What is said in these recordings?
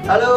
Halo.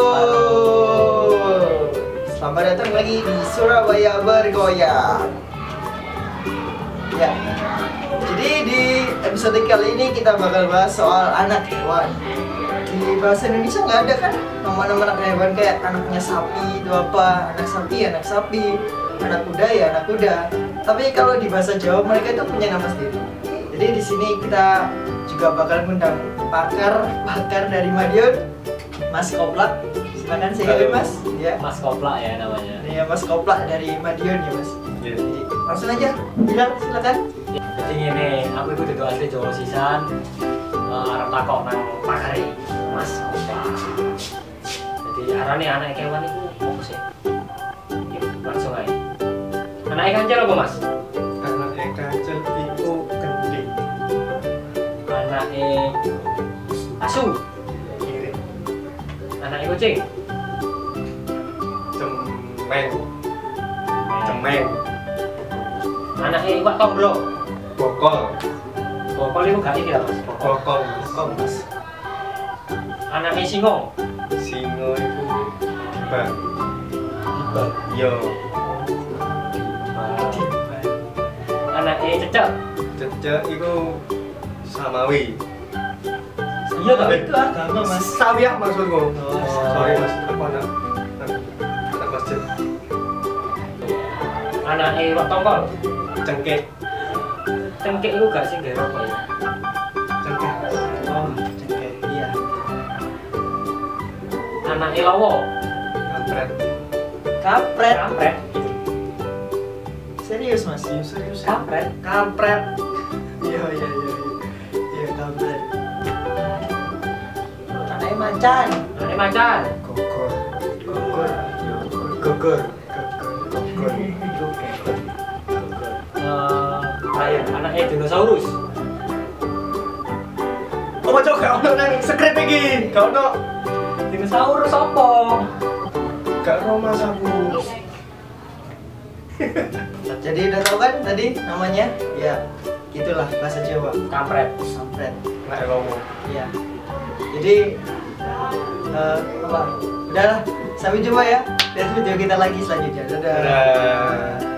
Selamat datang lagi di Surabaya Bergoyang. Ya. Jadi di episode kali ini kita bakal bahas soal anak hewan. Di bahasa Indonesia nggak ada kan nama-nama anak hewan kayak anaknya sapi itu apa? Anak sapi, anak kuda ya anak kuda. Tapi kalau di bahasa Jawa mereka itu punya nama sendiri. Jadi di sini kita juga bakal mengundang pakar dari Madiun, Mas Koplak. Silakan saya Mas. Ya. Mas Koplak ya namanya. Iya Mas Koplak dari Madiun ya Mas. Iya. Jadi langsung aja bilang silakan. Jadi ini aku itu duduk asli Jawa sisan. Arep takok nang pakare Mas Koplak. Jadi arane anak kewan itu apa sih? Yuk langsung aja. Anak kancil apa Mas? Anak kancil itu gending. Anak asu. Kiri. Anak kucing. Cemeng. Anak iwak tombro. Bokol. Bokol itu gak iki lah Mas. Bokol. Mas. Anak singo. Singo itu bang. Tiba. Yo. Anak cecek. Cecek itu samawi. Iya toh? Itu agama Mas. Sawiah maksudku. Oh. Sorry Mas, aku anak masjid. Anak iwak tongkol. Cengkeh. Cengkeh itu gak sih gak apa ya? Cengkeh. Oh, cengkeh. Iya. Anak lawo. Kampret. Kampret. Kampret. Serius Mas? Serius. Kampret. Kampret. Iya. Iya kampret. Anaknya macan. Anak macan. Gogor. Gugur. Gogor. Ayo, anak dinosaurus. Oh, coba gak ono nang skrip iki. Gak ono. Dinosaurus apa? Gak ono Mas aku. Jadi udah tahu kan tadi namanya? Ya, gitulah bahasa Jawa. Kampret. Kampret. Nek lomo. Iya. Jadi apa? Udahlah. Sampai jumpa ya. Lihat video kita lagi selanjutnya. Dadah. Dadah.